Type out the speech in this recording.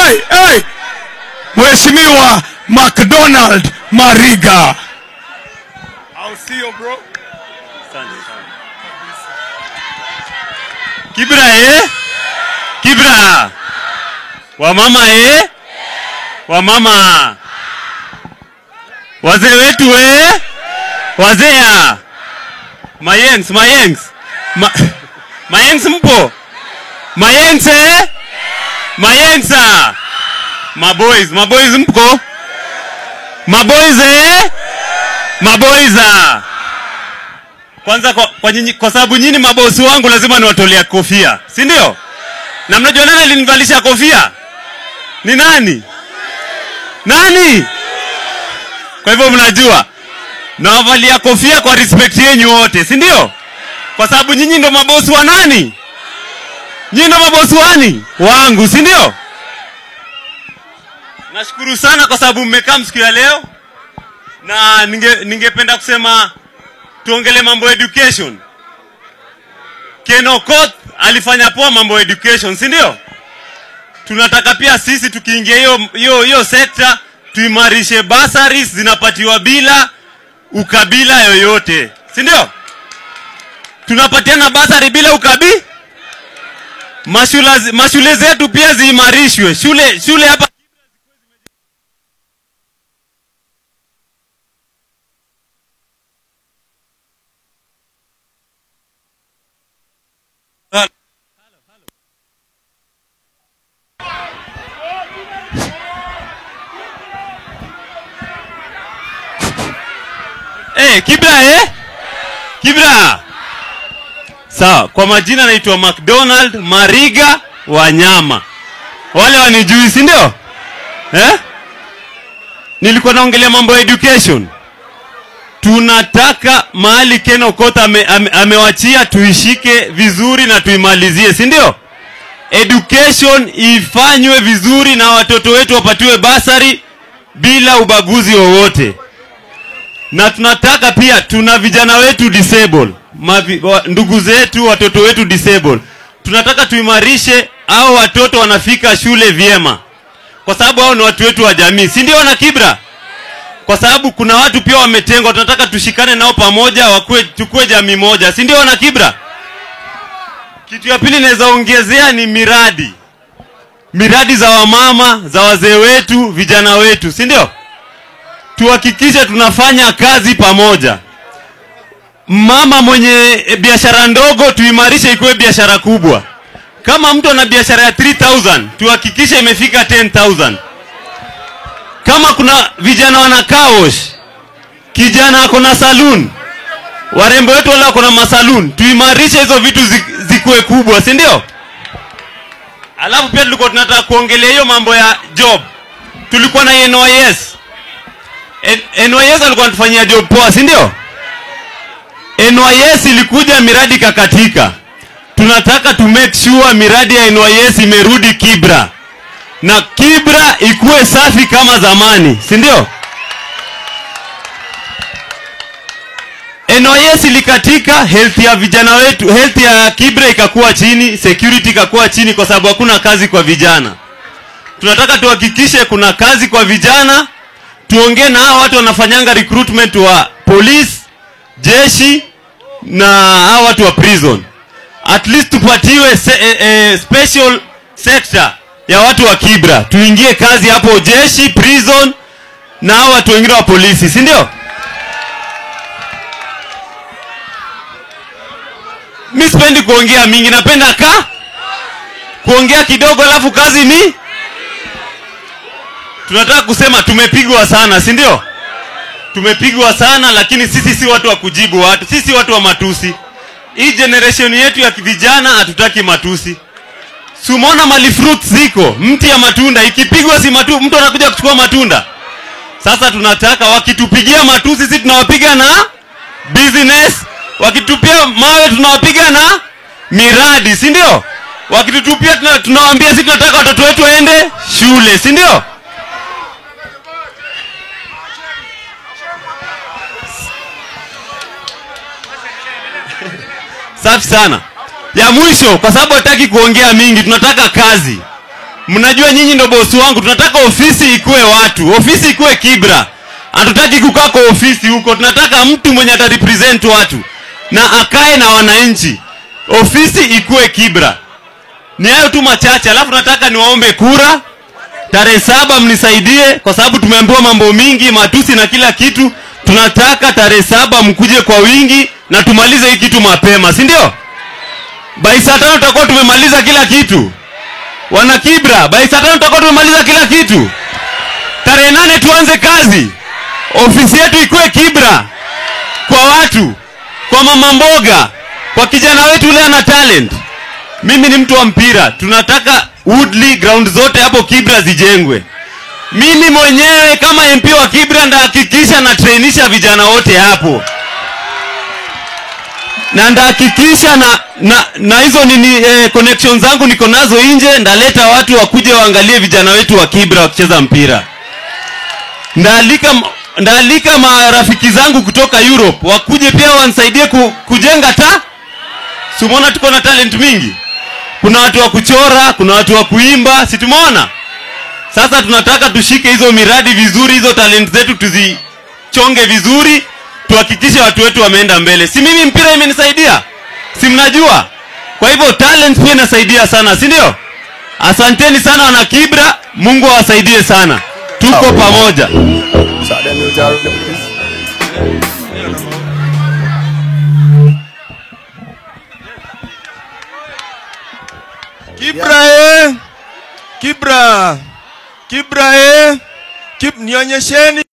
hey. Mheshimiwa McDonald Mariga. I'll see you, bro. Kibra Kibra. Wamama Wamama. Wazee wetu Wazea. Mayengs. Mayengs mpo? Mayengsa. Maboys mpo? Maboys. Kwanza kwa sababu nyinyi mabosi wangu lazima niwatolea kofia. Si ndio? Na mnajua nani alinivalisha kofia? Ni nani? Kwa hivyo mnajua. Nawavalia kofia kwa respect yenu wote, si ndio? Kwa sababu nyinyi ndio mabosi wa nani? Nyinyi ndio mabosi wangu, si ndio? Nashukuru sana kwa sababu mmekaa siku ya leo. Na ningependa kusema tuongele mambo education. Ken Okoth alifanya poa mambo education, si ndio? Tunataka pia sisi tukiingia hiyo sekta tuimarishe bursaries zinapatiwa bila ukabila yoyote, si ndio? Tunapatiana bursary bila mashule zetu pia ziimarishwe. Shule hapa Kibra. Sawa, kwa majina naitwa McDonald Mariga Wanyama. Wale wanijui, si ndio? Nilikuwa naongelea mambo ya education. Tunataka mahali Ken Okoth amewachia tuishike vizuri na tuimalizie, si ndio? Education ifanywe vizuri na watoto wetu wapatiwe bursary bila ubaguzi wowote. Na tunataka pia tuna vijana wetu disable, ndugu zetu, watoto wetu disable. Tunataka tuimarishe hao watoto wanafika shule vyema. Kwa sababu hao ni watu wetu wa jamii, si ndio na Kibra? Kwa sababu kuna watu pia wametengwa, tunataka tushikane nao pamoja, tukue jamii moja, si ndio na Kibra? Kitu ya pili naweza ongezea ni miradi. Miradi za wamama, za wazee wetu, vijana wetu, si ndio? Tuhakikishe tunafanya kazi pamoja. Mama mwenye biashara ndogo tuimarishe ikuwe biashara kubwa. Kama mtu ana biashara ya 3000, tuhakikishe imefika 10000. Kama kuna vijana wana kaosh, kijana ako na saloon, warembo wetu wala kuna masaloon, tuimarishe hizo vitu zikuwe kubwa, si ndio? Alafu pia tulikuwa tunataka kuongelea hiyo mambo ya job. Tulikuwa na NYS. NYS alikuwa anatufanyia job poa, si ndio? NYS ilikuja miradi kakatika. Tunataka to make sure miradi ya NYS imerudi Kibra. Na Kibra ikuwe safi kama zamani, si ndio? NYS ilikatika, health ya vijana wetu, health ya Kibra ikakuwa chini, security ikakuwa chini kwa sababu hakuna kazi kwa vijana. Tunataka tuhakikishe kuna kazi kwa vijana. Tuongee na hao watu wanafanyanga recruitment wa police, jeshi na hao watu wa prison. At least tupatiwe special sector ya watu wa Kibra. Tuingie kazi hapo jeshi, prison na hao watu wengine wa polisi, si ndio? Mimi sipendi kuongea mingi, napenda kuongea kidogo alafu kazi ni. Tunataka kusema tumepigwa sana, si ndio? Tumepigwa sana, lakini sisi si watu wa kujibu watu. Sisi watu wa matusi. Hii generation yetu ya vijana hatutaki matusi. Si umeona mali fruits ziko, mti ya matunda ikipigwa si mtu anakuja kuchukua matunda. Sasa tunataka wakitupigia matusi sisi tunawapiga na business, wakitupia mawe tunawapiga na miradi, si ndio? Wakitutupia tunawaambia sisi tunataka watoto wetu waende shule, si ndio? Safi sana. Ya mwisho, kwa sababu hataki kuongea mingi, tunataka kazi. Mnajua nyinyi ndo bosi wangu. Tunataka ofisi ikuwe watu, ofisi ikuwe Kibra. Hatutaki kukaa kwa ofisi huko. Tunataka mtu mwenye atarepresent watu na akae na wananchi. Ofisi ikuwe Kibra. Ni hayo tu machache. Alafu nataka niwaombe kura tarehe 7, mnisaidie kwa sababu tumeambiwa mambo mingi, matusi na kila kitu. Tunataka tarehe 7 mkuje kwa wingi na tumalize hii kitu mapema, si ndio? By saa 5 tutakuwa tumemaliza kila kitu. Wana Kibra, by saa 5 tutakuwa tumemaliza kila kitu. Tarehe 8 tuanze kazi. Ofisi yetu ikuwe Kibra. Kwa watu, kwa mama mboga, kwa kijana wetu ule ana talent. Mimi ni mtu wa mpira. Tunataka Woodley ground zote hapo Kibra zijengwe. Mimi mwenyewe kama MP wa Kibra ndahakikisha na trainisha vijana wote hapo. Na ndahakikisha na hizo nini connections zangu niko nazo nje, ndaleta watu wakuje waangalie vijana wetu wa Kibra wakicheza mpira. Ndaalika marafiki zangu kutoka Europe wakuje pia wanisaidie kujenga Sumona tuko na talent mingi. Kuna watu wa kuchora, kuna watu wa kuimba, si tumeona? Sasa tunataka tushike hizo miradi vizuri, hizo talent zetu tuzichonge vizuri, tuhakikishe watu wetu wameenda mbele. Si mimi mpira imenisaidia? Si mnajua? Kwa hivyo talent pia inasaidia sana, si ndio? Asanteni sana wana Kibra, Mungu awasaidie sana. Tuko pamoja. Kibra, nionyesheni